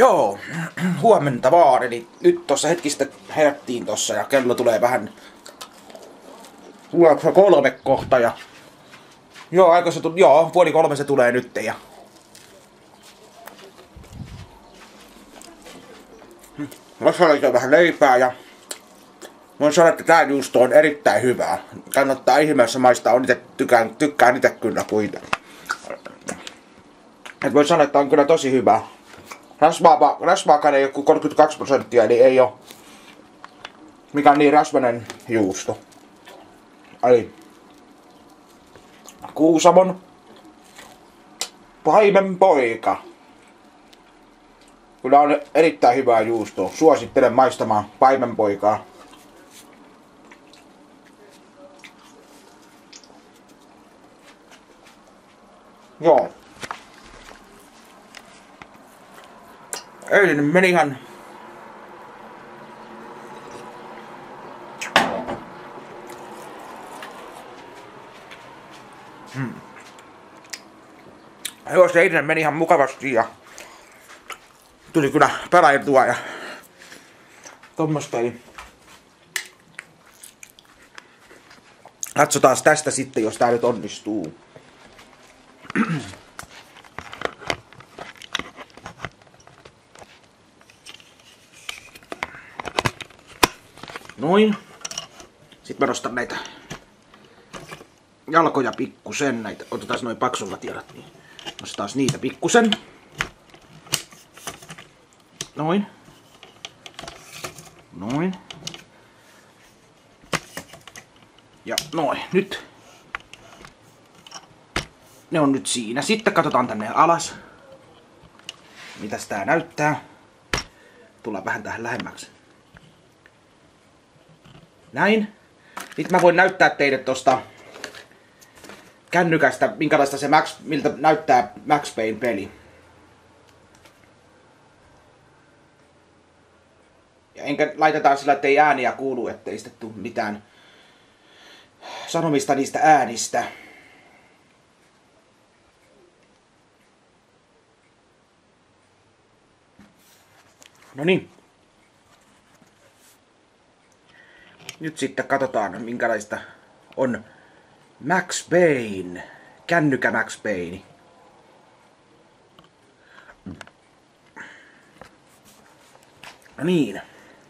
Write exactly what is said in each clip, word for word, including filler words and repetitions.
Joo, huomenta vaan. Eli nyt tossa hetkistä herättiin tossa ja kello tulee vähän kolme kohta ja joo, aika se tu- joo, puoli kolme se tulee nyt ja Tässä on vähän leipää ja voin sanoa, että tää juusto on erittäin hyvää. Kannattaa ihmeessä maistaa, on itse tykkään, tykkään itse kyllä kuin. Et voin sanoa, että on kyllä tosi hyvää. Rasvaa, rasvaakaan ei ole kuin kolmekymmentäkaksi prosenttia, eli ei ole mikään niin rasvainen juusto. Eli Kuusamon paimenpoika. Kyllä on erittäin hyvää juustoa. Suosittelen maistamaan paimenpoikaa. Joo. Eilen meni ihan hmm. Joo, se eilen meni ihan mukavasti ja tuli kyllä pelailtua ja tommosta. Katsotaan tästä sitten, jos tää nyt onnistuu. Noin. Sitten mä nostan näitä jalkoja pikkusen. Näitä. Otetaan noin paksulla tiedot. Niin. Nostetaan niitä pikkusen. Noin. Noin. Ja noin. Nyt. Ne on nyt siinä. Sitten katsotaan tänne alas. Mitäs tää näyttää. Tullaan vähän tähän lähemmäksi. Näin. Nyt mä voin näyttää teille tosta kännykästä, minkälaista se Max, miltä näyttää Max Payne peli. Ja enkä laitetaan sillä, ettei ääniä kuulu, ettei sitten tule mitään sanomista niistä äänistä. No niin. Nyt sitten katsotaan, minkälaista on Max Payne. Kännykkä Max Payne. No niin.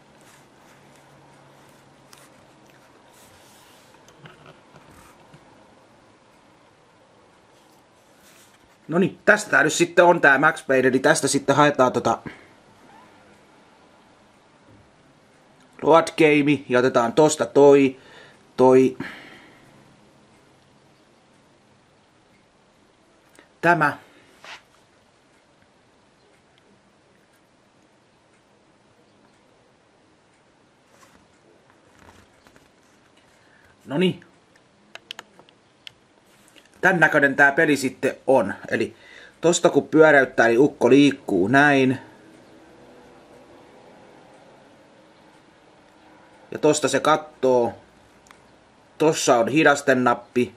No niin, tästä tää nyt sitten on tää Max Payne, eli tästä sitten haetaan tota Load Game ja otetaan tosta toi, toi, tämä. Noniin. Tän näköinen tää peli sitten on. Eli tosta kun pyöräyttää, niin ukko liikkuu näin. Ja tosta se kattoo. Tossa on hidastenappi.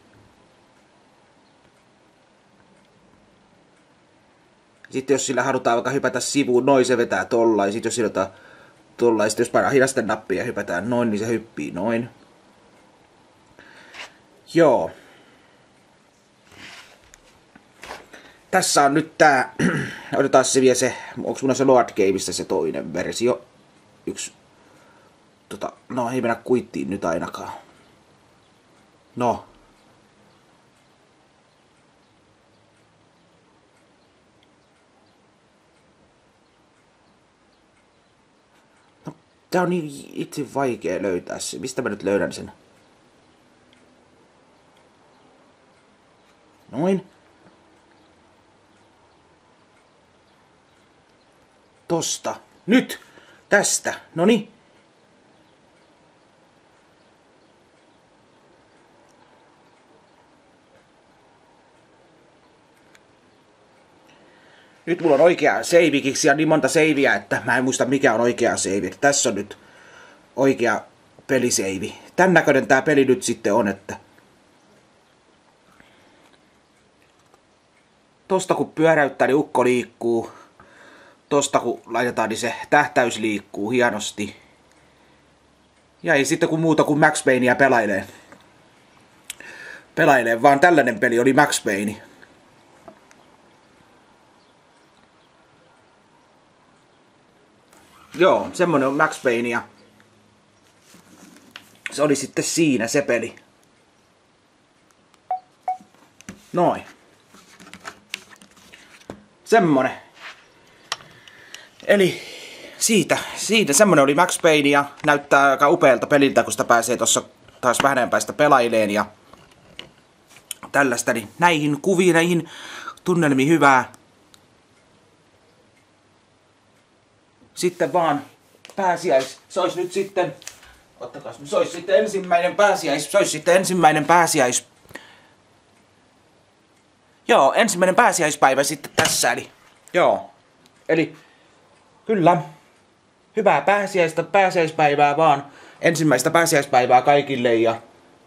Sitten jos sillä halutaan vaikka hypätä sivuun, noin se vetää tollain. Sitten jos sillä otetaan tollain, sitten jos painaa hidastenappia ja hypätään noin, niin se hyppii noin. Joo. Tässä on nyt tää, otetaan se vielä se, onks mun se Load Gameista se toinen versio. Yksi. Tota, no ei mennä kuittiin nyt ainakaan. No. No, tää on niin itse vaikea löytää se. Mistä mä nyt löydän sen? Noin. Tosta. Nyt! Tästä. Noniin. Nyt mulla on oikea seivikiksi ja niin monta seiviä, että mä en muista mikä on oikea seivi. Tässä on nyt oikea peliseivi. Tän näköinen tää peli nyt sitten on, että tosta kun pyöräyttää, niin ukko liikkuu. tosta kun laitetaan, niin se tähtäys liikkuu hienosti. Ja ei sitten kun muuta kuin Max Paynea pelailee. Pelailee, vaan tällainen peli oli Max Payne. Joo, semmonen on Max Payne ja se oli sitten siinä se peli. Noin. Semmonen. Eli siitä, siitä semmonen oli Max Payne ja näyttää aika upealta peliltä, kun sitä pääsee tossa taas vähän päästä pelaileen ja tällaista, niin näihin kuviin, näihin tunnelmiin hyvää. Sitten vaan pääsiäis, se olisi nyt sitten, ottakas, se olisi sitten ensimmäinen pääsiäis, se olisi sitten ensimmäinen pääsiäis. Joo, ensimmäinen pääsiäispäivä sitten tässä, eli joo, eli kyllä, hyvää pääsiäistä, pääsiäispäivää vaan, ensimmäistä pääsiäispäivää kaikille ja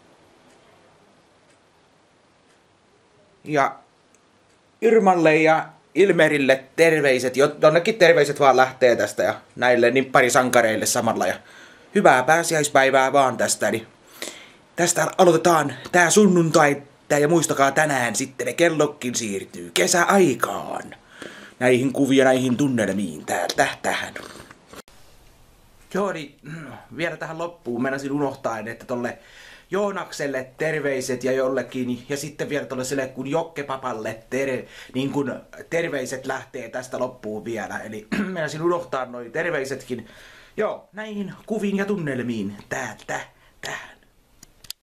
ja Irmalle ja Ilmerille terveiset, jonnekin terveiset vaan lähtee tästä ja näille nimpparisankareille samalla ja hyvää pääsiäispäivää vaan tästä, eli tästä aloitetaan tää sunnuntai ja muistakaa tänään sitten ne kellokkin siirtyy kesäaikaan. Näihin kuvia, näihin tunnelmiin täältä tähän. Joo, niin vielä tähän loppuun meinasin unohtaa, että tolle Joonakselle terveiset ja jollekin, ja sitten vielä tolle sille kun Jokkepapalle ter, niin kun terveiset lähtee tästä loppuun vielä. Eli meinasin unohtaa noi terveisetkin. Joo, näihin kuviin ja tunnelmiin täältä tähän.